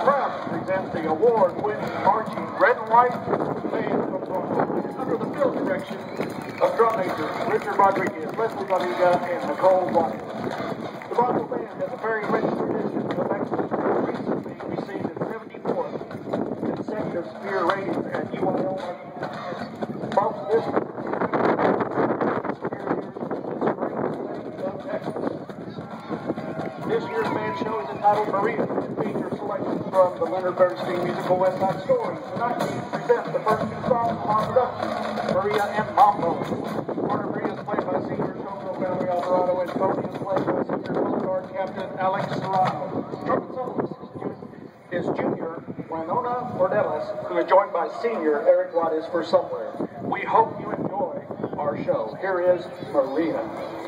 proud to present the award-winning marching red and white band from Tascosa under the field direction of drum majors Richard Rodriguez, Leslie Rodriguez, and Nicole Watkins. The Bronco Band has a very rich tradition of excellence, recently received its 74th consecutive Spear rating at UIL. Folks, this year's band show is entitled Maria and features selections from the Leonard Bernstein musical West Side Story. Tonight we present the first two songs from our production, Maria and Mambo. Part of Maria is played by senior Coco Valley Alvarado and Tony is played by senior Coast Guard Captain Alex Serrano. Trumpet soloist is junior Winona Ordelas, who is joined by senior Eric Wattis for Somewhere. We hope you enjoy our show. Here is Maria.